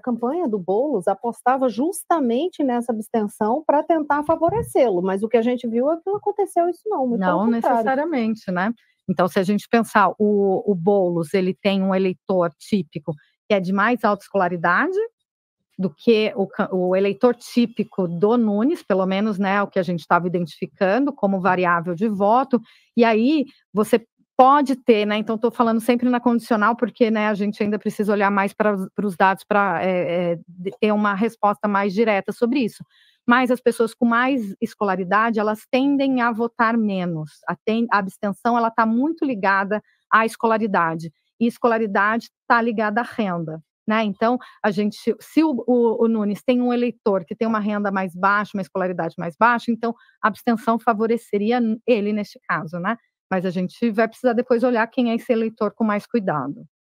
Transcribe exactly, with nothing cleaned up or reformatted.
campanha do Boulos apostava justamente nessa abstenção para tentar favorecê-lo, mas o que a gente viu é que não aconteceu isso não, muito pelo Não contrário. necessariamente, né. Então se a gente pensar, o o Boulos ele tem um eleitor típico que é de mais alta escolaridade, do que o can o eleitor típico do Nunes, pelo menos, né, o que a gente estava identificando como variável de voto, e aí você pode ter, né, então estou falando sempre na condicional, porque, né, a gente ainda precisa olhar mais para os para os dados para, eh eh, ter uma resposta mais direta sobre isso. Mas as pessoas com mais escolaridade, elas tendem a votar menos, a ten a abstenção ela está muito ligada à escolaridade, e escolaridade está ligada à renda, né, então a gente se o o o Nunes tem um eleitor que tem uma renda mais baixa, uma escolaridade mais baixa, então a abstenção favoreceria ele neste caso, né, mas a gente vai precisar depois olhar quem é esse eleitor com mais cuidado.